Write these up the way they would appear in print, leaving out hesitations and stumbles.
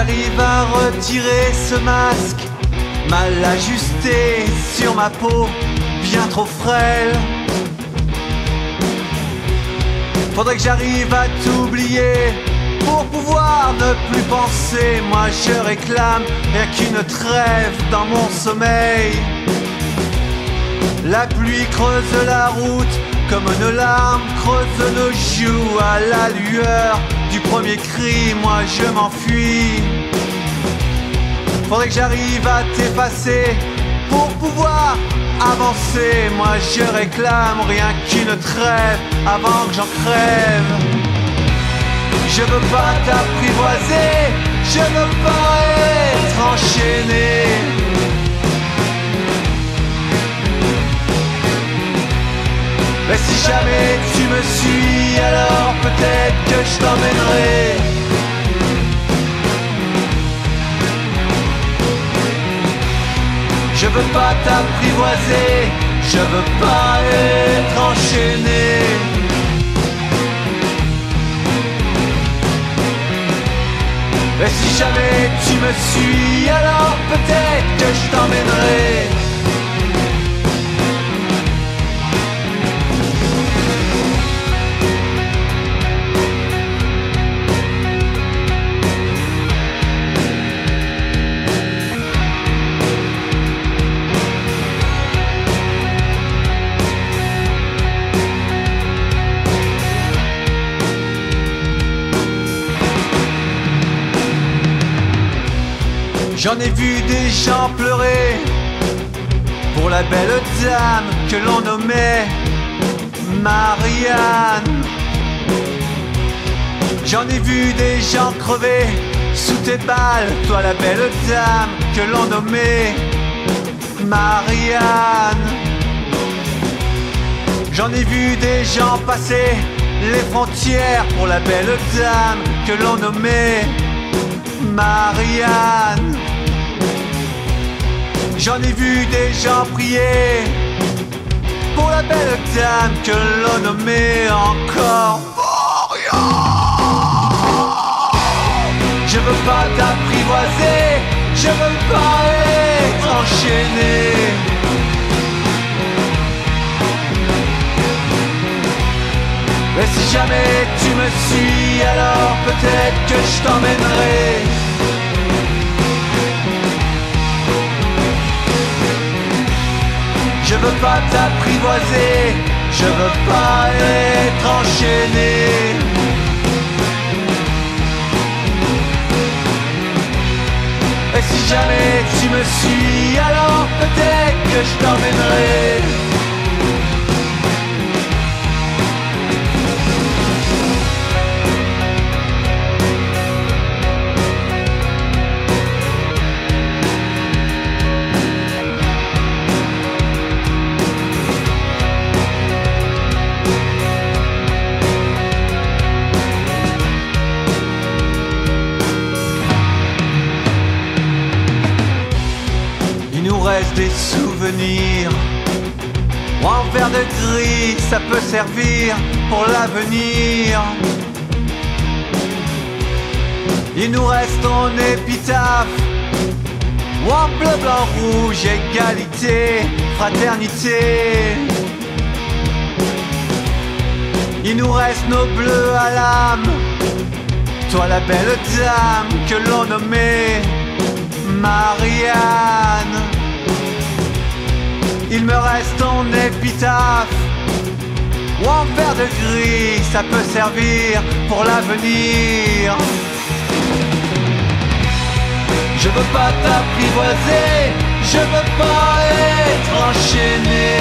j'arrive à retirer ce masque mal ajusté sur ma peau, bien trop frêle. Faudrait que j'arrive à t'oublier pour pouvoir ne plus penser. Moi je réclame rien qu'une trêve dans mon sommeil. La pluie creuse la route comme une larme creuse nos joues. À la lueur du premier cri, moi je m'enfuis. Faudrait que j'arrive à t'effacer pour pouvoir avancer. Moi je réclame rien qu'une trêve avant que j'en crève. Je veux pas t'apprivoiser, je veux pas être enchaîné. Mais si jamais tu me suis, alors peut-être que je t'emmènerai. Je veux pas t'apprivoiser, je veux pas être enchaîné. Et si jamais tu me suis, alors peut-être que je t'emmènerai. J'en ai vu des gens pleurer pour la belle dame que l'on nommait Marianne. J'en ai vu des gens crever sous tes balles, toi la belle dame que l'on nommait Marianne. J'en ai vu des gens passer les frontières pour la belle dame que l'on nommait Marianne. J'en ai vu des gens prier pour la belle dame que l'on nommait encore Moria. Je veux pas t'apprivoiser, je veux pas être enchaîné. Mais si jamais tu me suis, alors peut-être que je t'emmènerai. Je veux pas t'apprivoiser, je veux pas être enchaîné. Et si jamais tu me suis, alors peut-être que je t'emmènerai. Reste des souvenirs en verre de gris, ça peut servir pour l'avenir. Il nous reste ton épitaphe ou en bleu, blanc, rouge, égalité, fraternité. Il nous reste nos bleus à l'âme, toi la belle dame que l'on nommait Marianne. Il me reste ton épitaphe ou en verre de gris, ça peut servir pour l'avenir. Je veux pas t'apprivoiser, je veux pas être enchaîné.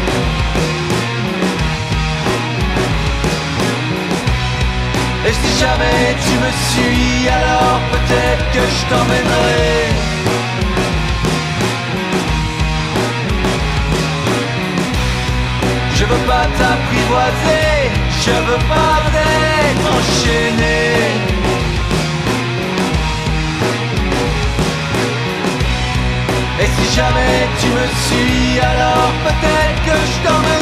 Et si jamais tu me suis, alors peut-être que je t'emmènerai. Je veux pas t'apprivoiser, je veux pas être enchaîné. Et si jamais tu me suis, alors peut-être que je t'emmènerai.